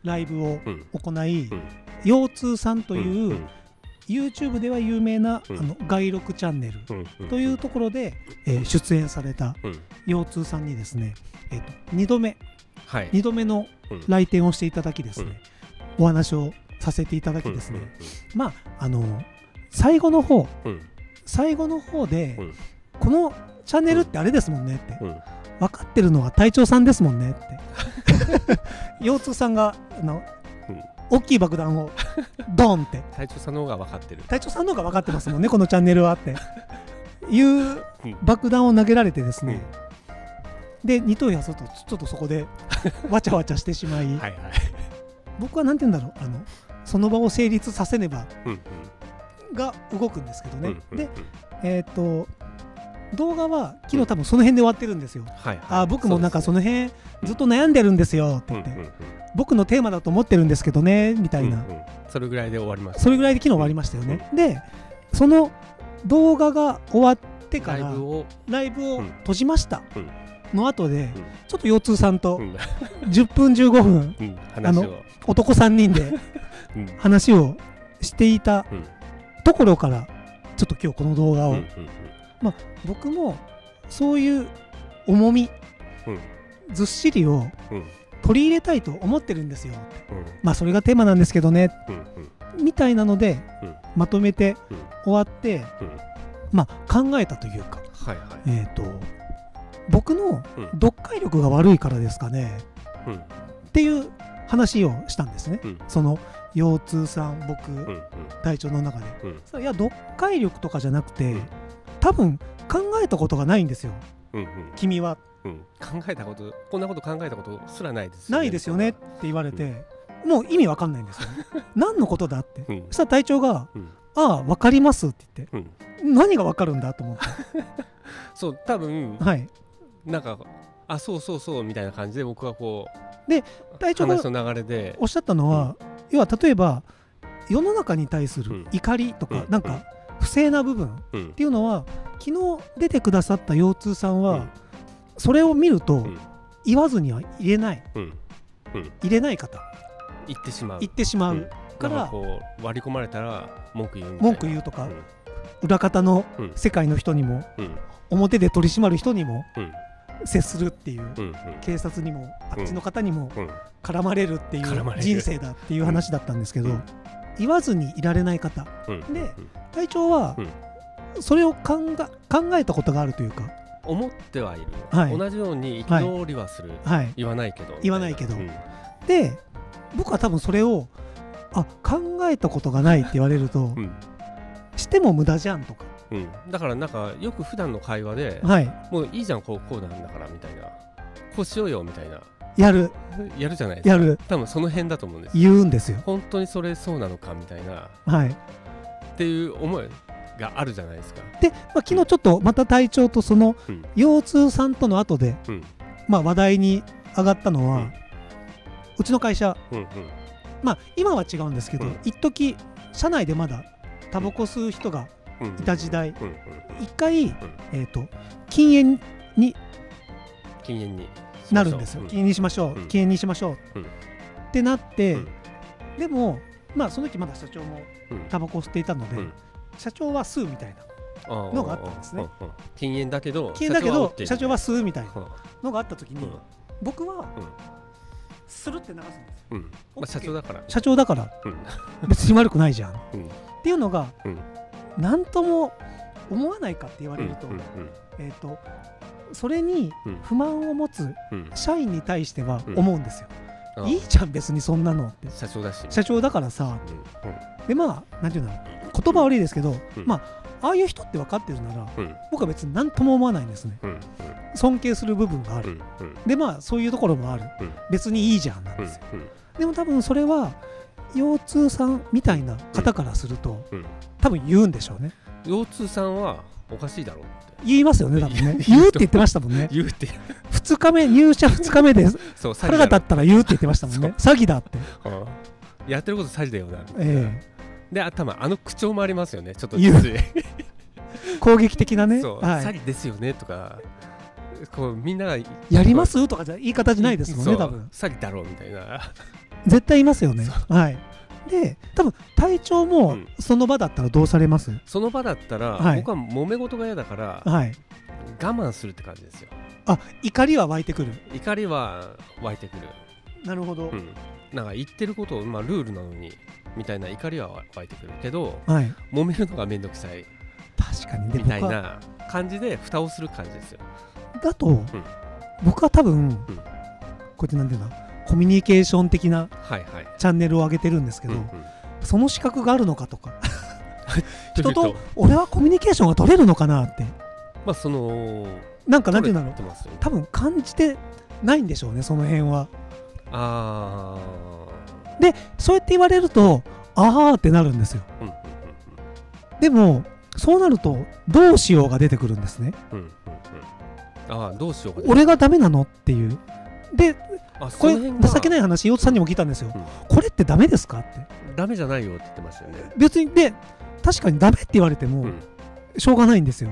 ライブを行い、腰痛さんという、YouTube では有名な、外録チャンネルというところで、出演された腰痛さんにですね、2度目の来店をしていただきですね、お話をさせていただきですね、最後の方で、このチャンネルってあれですもんねって、分かってるのは隊長さんですもんねって腰痛さんが大きい爆弾をドンって隊長さんの方が分かってる、 隊長さんの方が分かってますもんねこのチャンネルはっていう爆弾を投げられてですね、で二刀やするとちょっとそこでわちゃわちゃしてしまい僕はなんて言うんだろう、その場を成立させねばが動くんですけどね、で動画は昨日多分その辺で終わってるんですよ。僕もなんかその辺ずっと悩んでるんですよって言って、僕のテーマだと思ってるんですけどねみたいな、 それぐらいで終わりました、 それぐらいで昨日終わりましたよね。でその動画が終わってからライブを閉じましたの後で、ちょっと腰痛さんと10分15分男3人で話をしていたところからちょっと今日この動画を、僕もそういう重み、ずっしりを取り入れたいと思ってるんですよ、それがテーマなんですけどね、みたいなのでまとめて終わって、考えたというか、僕の読解力が悪いからですかね、っていう話をしたんですね、その腰痛さん僕、隊長の中で、いや読解力とかじゃなくて多分考えたことがないんですよ、君は、 考えたこと、こんなこと考えたことすらないですよね、ないですよねって言われて、もう意味わかんないんですよ何のことだって、そしたら隊長が、ああ分かりますって言って、何が分かるんだと思ってそう多分、なんかそうそうそうみたいな感じで僕はこうで隊長が話の流れでおっしゃったのは、要は例えば世の中に対する怒りとか、なんか不正な部分っていうのは、昨日出てくださった腰痛さんは、それを見ると言わずには入れない、入れない方、 言ってしまうからこう割り込まれたら文句言うとか、裏方の世界の人にも、表で取り締まる人にも接するっていう、警察にもあっちの方にも絡まれるっていう人生だっていう話だったんですけど、言わずにいられない方、で隊長はそれを考えたことがあるというか、 思ってはいる、同じように憤りはする、言わないけど、で僕は多分それを考えたことがないって言われると、しても無駄じゃんとか、 だからなんかよく普段の会話で、もういいじゃんこうなんだからみたいな、こうしようよみたいな、やるじゃないですか。多分その辺だと思うんですよ。言うんですよ。 本当にそれそうなのかみたいな、っていう思いがあるじゃないですか。 で、昨日ちょっとまた隊長とその腰痛さんとの後で、話題に上がったのは、うちの会社、今は違うんですけど、一時社内でまだタバコ吸う人がいた時代、一回禁煙になるんですよ。禁煙にしましょう、禁煙にしましょうってなって、でもその時まだ社長もタバコを吸っていたので、社長は吸うみたいなのがあったんですね。 禁煙だけど社長は吸うみたいなのがあった時に、僕はスルって流すんですよ。社長だから別に悪くないじゃんっていうのが、何とも思わないかって言われると、それに不満を持つ社員に対しては思うんですよ。いいじゃん別にそんなのって、社長だからさ、でなんていうの、言葉悪いですけど、ああいう人って分かってるなら、僕は別に何とも思わないんですね。尊敬する部分がある、でそういうところもある、別にいいじゃんなんですよ。でも多分それは腰痛さんみたいな方からすると、多分言うんでしょうね。 腰痛さんはおかしいだろうって言いますよね、多分ね。言うって言ってましたもんね。 言うって 2日目、入社2日目で腹が立ったら言うって言ってましたもんね。詐欺だって、 やってること詐欺だよな、であの口調もありますよね、ちょっと攻撃的なね、 詐欺ですよねとか、こうみんながやりますとかじゃ言い方じゃないですもんね、多分詐欺だろうみたいな絶対いますよね。はい。で多分隊長もその場だったらどうされます？ その場だったら、僕は揉め事が嫌だから、我慢するって感じですよ。 あ、怒りは湧いてくる。 怒りは湧いてくる。 なるほど。 なんか言ってることを、ルールなのにみたいな怒りは湧いてくるけど、揉めるのがめんどくさい。 確かにみたいな感じで蓋をする感じですよ。 だと、僕は多分、こうやってなんていうの、コミュニケーション的なチャンネルを上げてるんですけど、その資格があるのかとか人と俺はコミュニケーションが取れるのかなって、なんかなんていうんだろう、多分感じてないんでしょうね、その辺は。でそうやって言われるとあーってなるんですよ。でもそうなるとどうしようが出てくるんですね。 どうしようが俺がダメなのっていう。でこれ情けない話、岩田さんにも聞いたんですよ。これってダメですかって。 ダメじゃないよって言ってましたよね。 別にで確かにダメって言われてもしょうがないんですよ。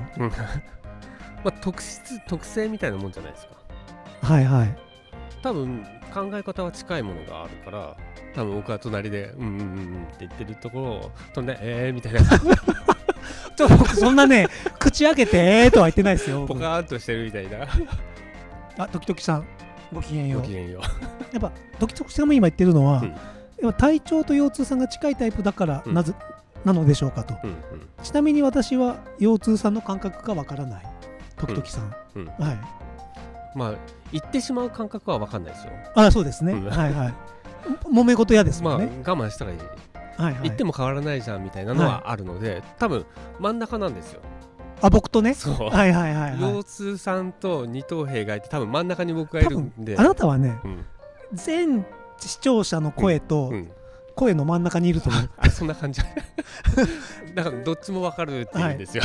特性みたいなもんじゃないですか。 はいはい。 多分考え方は近いものがあるから、多分僕は隣でって言ってるところを飛んでみたいなちょっと僕そんなね口開けてとは言ってないですよ。 ポカーンとしてるみたいな。 ドキドキさんごきげんよう。 ごきげんよう。 やっぱドキドキさんも今言ってるのは、やっぱ隊長と腰痛さんが近いタイプだからなのでしょうかと。ちなみに私は腰痛さんの感覚がわからない。ドキドキさん。はい。 言ってしまう感覚は分かんないですよ。 そうですね。はいはい。揉め事嫌ですもんね。 我慢したらいい。言っても変わらないじゃんみたいなのはあるので、多分真ん中なんですよ。 僕とね。 そう。 はいはいはい。 腰痛さんと二等兵がいて、多分真ん中に僕がいるんで。 あなたはね、全視聴者の声と声の真ん中にいると思う。 そんな感じ。だからどっちも分かるっていうんですよ。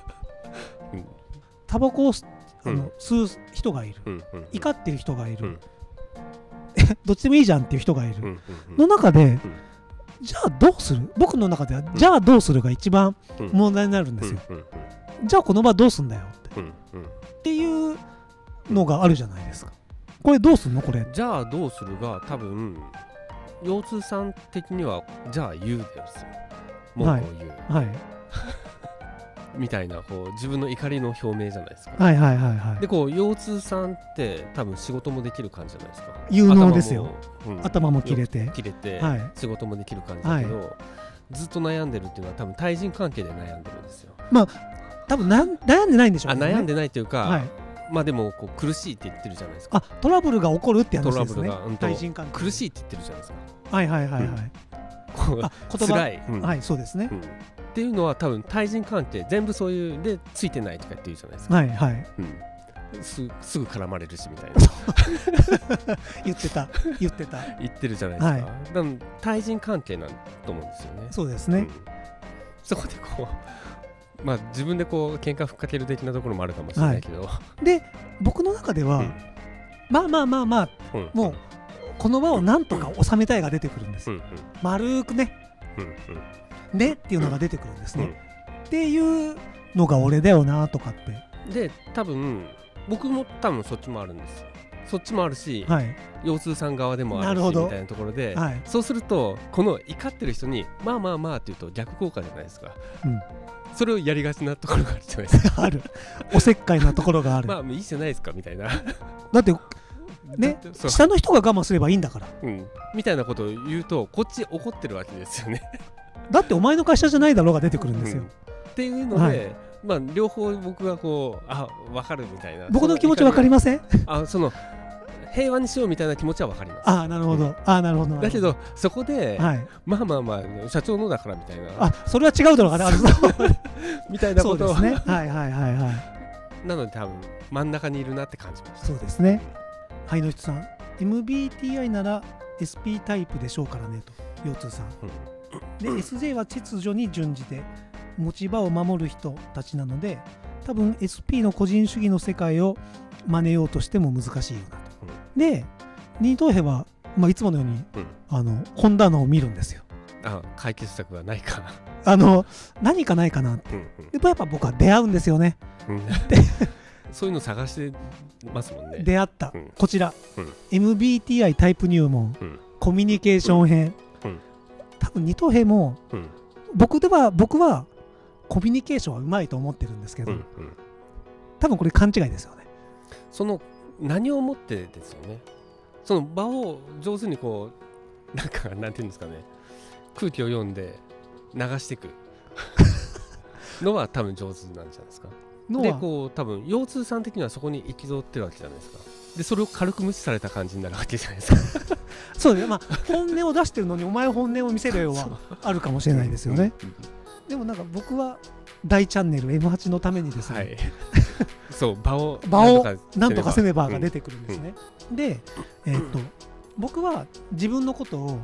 タバコを吸う人がいる、怒ってる人がいる、どっちでもいいじゃんっていう人がいるの中で、じゃあどうする？僕の中ではじゃあどうするが一番問題になるんですよ。じゃあこの場どうすんだよっていうのがあるじゃないですか。これどうすんの？これじゃあどうするが多分腰痛さん的にはじゃあ言うですよ。文句を言う。みたいな自分の怒りの表明じゃないですか。で腰痛さんって多分仕事もできる感じじゃないですか。 有能ですよ。頭も切れて仕事もできる感じだけど、ずっと悩んでるっていうのは多分対人関係で悩んでるんですよ。 多分悩んでないんでしょうね。 悩んでないというか、でも苦しいって言ってるじゃないですか。 トラブルが起こるって話ですね。対人関係苦しいって言ってるじゃないですか。 言葉そうですね。 っていうのは多分対人関係全部そういうでついてないとか言ってるじゃないですか。すぐ絡まれるしみたいな言ってるじゃないですか。でも対人関係なんと思うんですよね。 そうですね。 そこで自分で喧嘩ふっかける的なところもあるかもしれないけど、 で僕の中ではもうこの場をなんとか収めたいが出てくるんです。丸くねねっていうのが出てくるんですね。っていうのが俺だよなとかって。 で多分僕もそっちもあるんです。そっちもあるし、腰痛さん側でもあるしみたいなところで、そうするとこの怒ってる人にって言うと逆効果じゃないですか。それをやりがちなところがあるじゃないですか。 ある。おせっかいなところがある。 いいじゃないですかみたいな。 だってね、下の人が我慢すればいいんだから。 みたいなことを言うとこっち怒ってるわけですよね。 だってお前の会社じゃないだろうが出てくるんですよ。 っていうので、両方僕が分かるみたいな。 僕の気持ち分かりません？ 平和にしようみたいな気持ちは分かります。 なるほど。なるほど。 だけどそこで社長のだからみたいな。 それは違うだろうがみたいなことを。 そうですね。 なので多分真ん中にいるなって感じました。 そうですね。野人さん、MBTI なら SP タイプでしょうからねと腰痛さん。で SJ は秩序に準じて持ち場を守る人たちなので、多分 SP の個人主義の世界を真似ようとしても難しいよなと。で二等兵は、いつものように、本棚を見るんですよ。 解決策がないか何かないかなって。でやっぱ僕は出会うんですよね。 そういうの探してますもんね。 出会った、こちら、MBTI タイプ入門、 コミュニケーション編、多分二等兵も、僕はコミュニケーションはうまいと思ってるんですけど、多分これ勘違いですよね。 その何をもってですよね。その場を上手にこうなんていうんですかね、空気を読んで流していくのは多分上手なんじゃないですか。でこう多分腰痛さん的にはそこに憤ってるわけじゃないですか。でそれを軽く無視された感じになるわけじゃないですかそうですね、本音を出してるのにお前本音を見せるようはあるかもしれないですよね。でもなんか僕は大チャンネル M8 のためにですね、 そう場をなんとかせねばが出てくるんですね。で、僕は自分のことを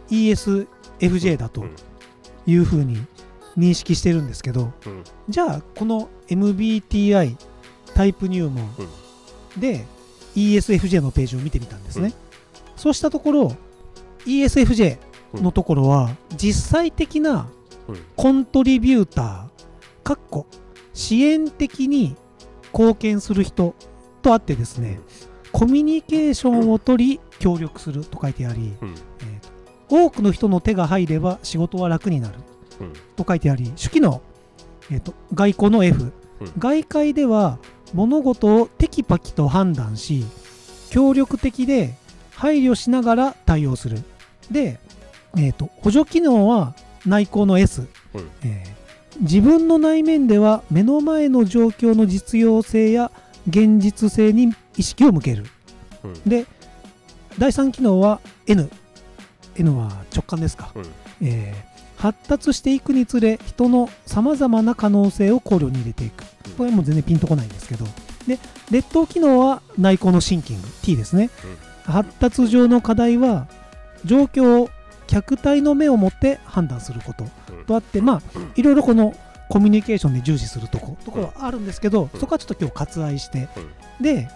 ESFJ だというふうに認識してるんですけど、じゃあこの MBTI タイプ入門で ESFJ のページを見てみたんですね。そうしたところ ESFJ のところは実際的なコントリビューター支援的に貢献する人とあってですね、コミュニケーションを取り協力すると書いてあり、多くの人の手が入れば仕事は楽になると書いてあり、手記の、外交の F、外界では物事をテキパキと判断し協力的で配慮しながら対応する。で、補助機能は内向の S、自分の内面では目の前の状況の実用性や現実性に意識を向ける。で、第3機能は N は直感ですか。発達していくにつれ人のさまざまな可能性を考慮に入れていく。これも全然ピンとこないんですけど、で劣等機能は内向のシンキング T ですね。発達上の課題は状況を客体の目を持って判断することとあって、いろいろこのコミュニケーションで重視するところはあるんですけど、そこはちょっと今日割愛して、で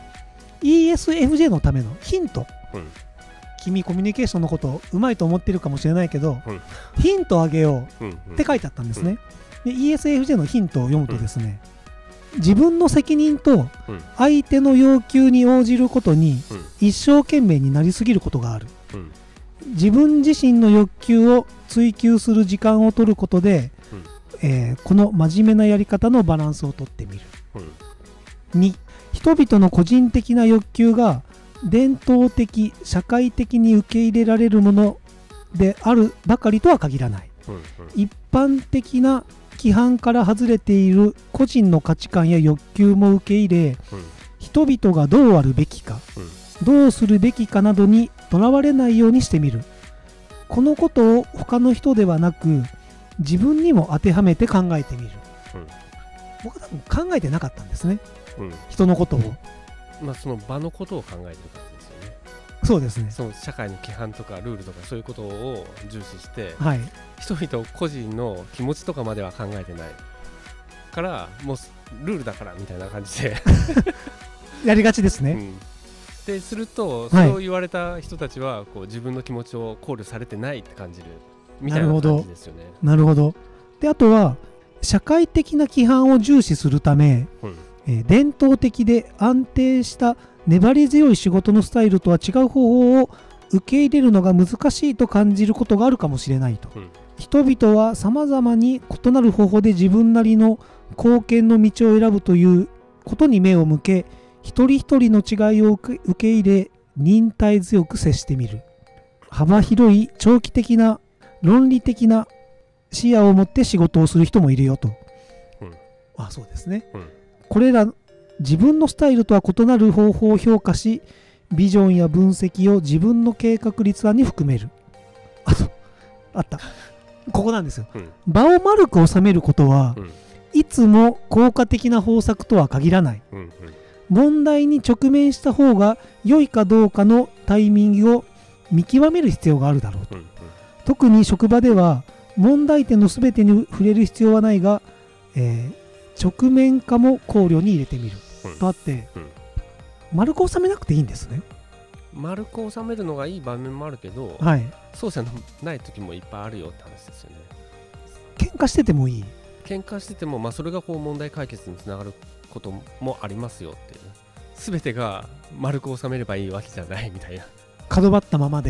ESFJ のためのヒント、君コミュニケーションのことうまいと思ってるかもしれないけど、ヒントあげようって書いてあったんですね。で ESFJ のヒントを読むとですね、自分の責任と相手の要求に応じることに一生懸命になりすぎることがある。自分自身の欲求を追求する時間を取ることで、この真面目なやり方のバランスをとってみる。2、人々の個人的な欲求が伝統的社会的に受け入れられるものであるばかりとは限らない。一般的な規範から外れている個人の価値観や欲求も受け入れ、人々がどうあるべきか、どうするべきかなどにとらわれないようにしてみる。このことを他の人ではなく自分にも当てはめて考えてみる。僕は多分考えてなかったんですね、人のことを。 その場のことを考えてるからですよね。 そうですね。 その社会の規範とかルールとかそういうことを重視して、 人 々個人の気持ちとかまでは考えてないからもうルールだからみたいな感じでやりがちですね。 でするとそれを言われた人たちはこう自分の気持ちを考慮されてないって感じるみたいな感じですよね。 なるほど。であとは社会的な規範を重視するため、伝統的で安定した粘り強い仕事のスタイルとは違う方法を受け入れるのが難しいと感じることがあるかもしれないと。人々はさまざまに異なる方法で自分なりの貢献の道を選ぶということに目を向け、一人一人の違いを受け入れ忍耐強く接してみる。幅広い長期的な論理的な視野を持って仕事をする人もいるよと。そうですね。これら自分のスタイルとは異なる方法を評価し、ビジョンや分析を自分の計画立案に含める。あった。ここなんですよ。場を丸く収めることは、いつも効果的な方策とは限らない。問題に直面した方が良いかどうかのタイミングを見極める必要があるだろうと。特に職場では問題点のすべてに触れる必要はないが、直面化も考慮に入れてみるとあって、丸く収めなくていいんですね。 丸く収めるのがいい場面もあるけど、そうじゃない時もいっぱいあるよって話ですよね。 喧嘩しててもいい。 喧嘩してても、それがこう問題解決につながることもありますよっていう。全てが丸く収めればいいわけじゃないみたいな。 角張ったままでも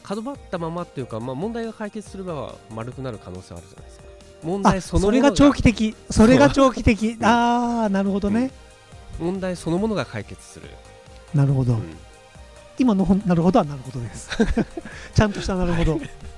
角張ったままっていうか、問題が解決すれば丸くなる可能性はあるじゃないですか。問題そのものが、それが長期的、 それが長期的ああなるほどね、 問題そのものが解決する。 なるほど、今のなるほどはなるほどですちゃんとしたなるほど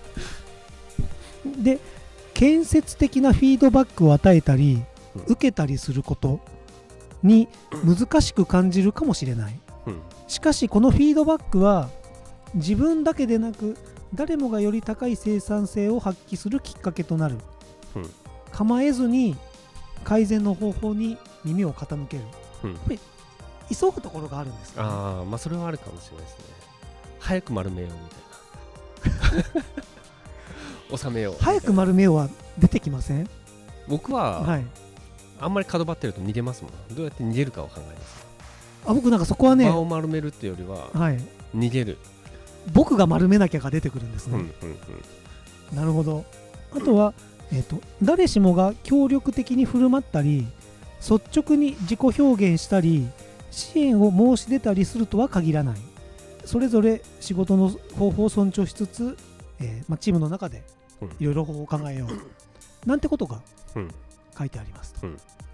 で、建設的なフィードバックを与えたり、受けたりすることに難しく感じるかもしれない、しかしこのフィードバックは自分だけでなく誰もがより高い生産性を発揮するきっかけとなる、構えずに改善の方法に耳を傾ける、やっぱり急ぐところがあるんですかね。 それはあるかもしれないですね。早く丸めようみたいな収めよう。 早く丸めようは出てきません？ 僕は、あんまり角張ってると逃げますもん。どうやって逃げるかを考えます。 僕なんかそこはね、 場を丸めるっていうよりは、逃げる。 僕が丸めなきゃが出てくるんですね。なるほど。あとは、誰しもが協力的に振る舞ったり、率直に自己表現したり、支援を申し出たりするとは限らない。それぞれ仕事の方法を尊重しつつ、チームの中でいろいろ方法を考えよう、なんてことが書いてありますと。